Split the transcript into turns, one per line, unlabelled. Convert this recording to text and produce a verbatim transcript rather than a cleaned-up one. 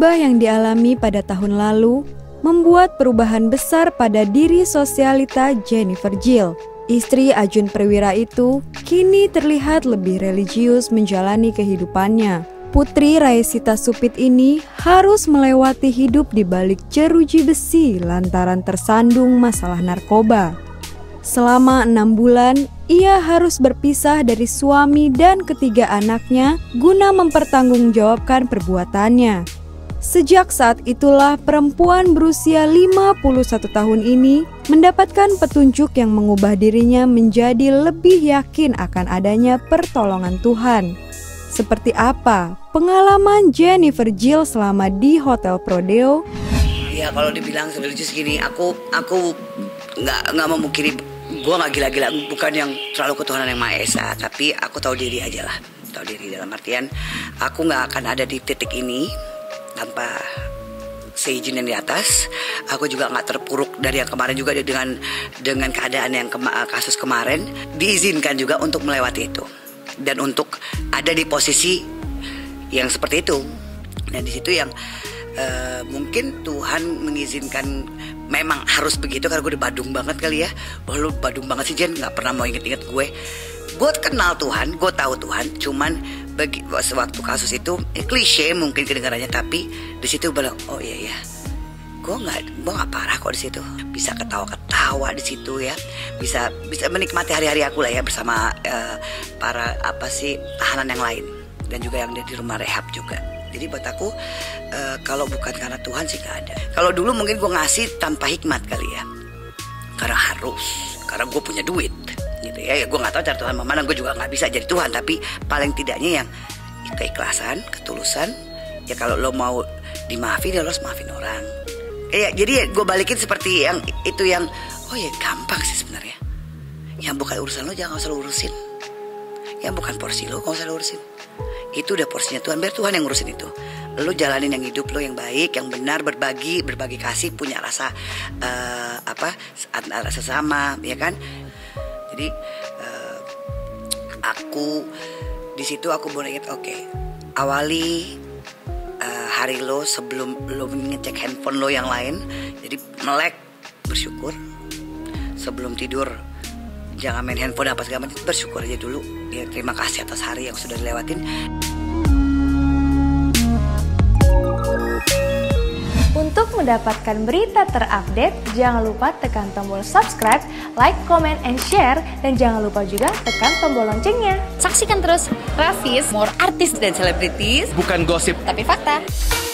musibah yang dialami pada tahun lalu membuat perubahan besar pada diri sosialita Jennifer Jill. Istri Ajun Perwira itu kini terlihat lebih religius menjalani kehidupannya. Putri Raisita Supit ini harus melewati hidup di balik jeruji besi lantaran tersandung masalah narkoba. Selama enam bulan, ia harus berpisah dari suami dan ketiga anaknya guna mempertanggungjawabkan perbuatannya. Sejak saat itulah perempuan berusia lima puluh satu tahun ini mendapatkan petunjuk yang mengubah dirinya menjadi lebih yakin akan adanya pertolongan Tuhan. Seperti apa pengalaman Jennifer Jill selama di Hotel Prodeo?
Ya kalau dibilang religius gini, aku aku nggak nggak memungkiri. Gue gak gila-gila, bukan yang terlalu ketuhanan yang Maha Esa, tapi aku tahu diri aja lah. Tahu diri dalam artian aku gak akan ada di titik ini tanpa seizin yang di atas. Aku juga gak terpuruk dari yang kemarin juga dengan dengan keadaan yang kema kasus kemarin. Diizinkan juga untuk melewati itu dan untuk ada di posisi yang seperti itu. Dan di situ yang uh, mungkin Tuhan mengizinkan. Memang harus begitu karena gue udah badung banget kali ya. Oh lu badung banget sih Jen, gak pernah mau inget-inget gue. Gue kenal Tuhan, gue tahu Tuhan. Cuman bagi waktu kasus itu eh, klise mungkin kedengarannya, tapi di situ bilang oh iya ya, gue nggak gue nggak parah kok di situ. Bisa ketawa-ketawa di situ ya. Bisa bisa menikmati hari-hari aku lah ya bersama uh, para apa sih tahanan yang lain dan juga yang di rumah rehab juga. Jadi buat aku uh, kalau bukan karena Tuhan sih gak ada. Kalau dulu mungkin gue ngasih tanpa hikmat kali ya, karena harus, karena gue punya duit gitu ya. Ya gue gak tahu cara Tuhan mana, gue juga gak bisa jadi Tuhan. Tapi paling tidaknya yang keikhlasan, ketulusan. Ya kalau lo mau dimaafin ya lo harus maafin orang. Ya, jadi ya gue balikin seperti yang itu yang oh ya gampang sih sebenarnya. Yang bukan urusan lo jangan usah lo urusin. Yang bukan porsi lo gak usah lo urusin. Itu udah porsinya Tuhan, biar Tuhan yang ngurusin itu. Lo jalanin yang hidup lo yang baik, yang benar, berbagi, berbagi kasih, punya rasa uh, apa, antara sesama, ya kan? Jadi uh, aku di situ aku boleh ingat, oke, okay, awali uh, hari lo sebelum lo ngecek handphone lo yang lain. Jadi melek, bersyukur. Sebelum tidur jangan main handphone apa segala macam, bersyukur aja dulu. Ya, terima kasih atas hari yang sudah dilewatin.
Untuk mendapatkan berita terupdate, jangan lupa tekan tombol subscribe, like, comment, and share, dan jangan lupa juga tekan tombol loncengnya.
Saksikan terus Raffi's More Artis dan Selebritis.
Bukan gosip,
tapi fakta.